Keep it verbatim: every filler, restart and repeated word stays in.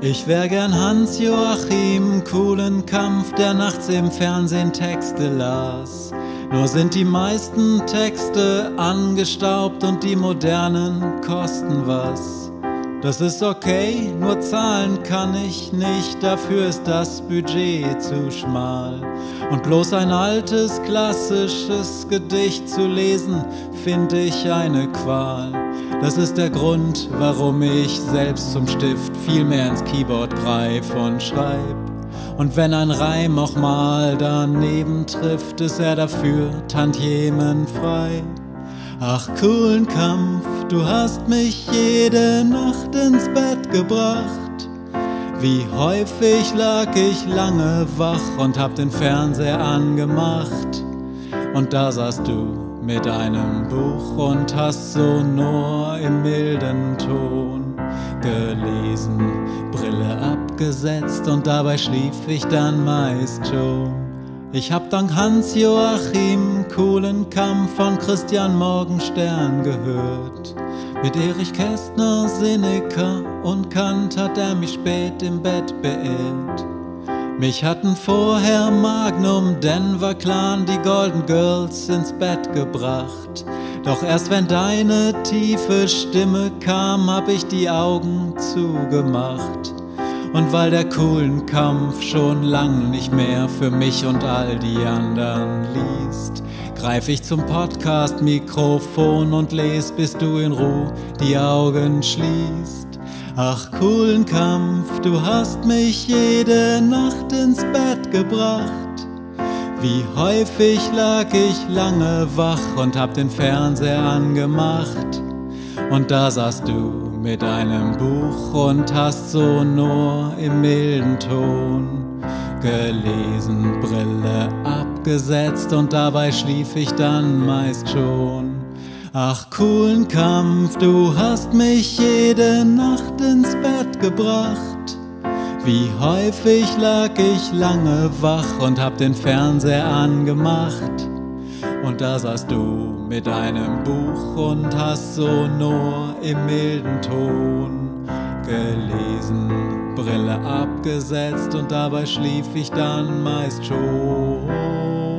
Ich wär gern Hans-Joachim Kulenkampff, der nachts im Fernsehen Texte las. Nur sind die meisten Texte angestaubt und die modernen kosten was. Das ist okay, nur zahlen kann ich nicht, dafür ist das Budget zu schmal. Und bloß ein altes, klassisches Gedicht zu lesen, find ich eine Qual. Das ist der Grund, warum ich selbst zum Stift viel mehr ins Keyboard greif und schreib. Und wenn ein Reim auch mal daneben trifft, ist er dafür tantiemenfrei. Ach Kulenkampff, du hast mich jede Nacht ins Bett gebracht. Wie häufig lag ich lange wach und hab den Fernseher angemacht. Und da saßt du mit einem Buch und hast so nur im milden Ton gelesen, Brille abgesetzt und dabei schlief ich dann meist schon. Ich hab dank Hans-Joachim Kulenkampff von Christian Morgenstern gehört. Mit Erich Kästner, Seneca und Kant hat er mich spät im Bett beehrt. Mich hatten vorher Magnum, Denver Clan, die Golden Girls ins Bett gebracht. Doch erst wenn deine tiefe Stimme kam, hab ich die Augen zugemacht. Und weil der Kulenkampff schon lang nicht mehr für mich und all die anderen liest, greif ich zum Podcast-Mikrofon und les, bis du in Ruhe die Augen schließt. Ach Kulenkampff, du hast mich jede Nacht ins Bett gebracht. Wie häufig lag ich lange wach und hab den Fernseher angemacht. Und da saßt du mit einem Buch und hast so nur im milden Ton gelesen, Brille abgesetzt und dabei schlief ich dann meist schon. Ach Kulenkampff, du hast mich jede Nacht ins Bett gebracht. Wie häufig lag ich lange wach und hab den Fernseher angemacht. Und da saßt du mit einem Buch und hast so nur im milden Ton gelesen, Brille abgesetzt und dabei schlief ich dann meist schon.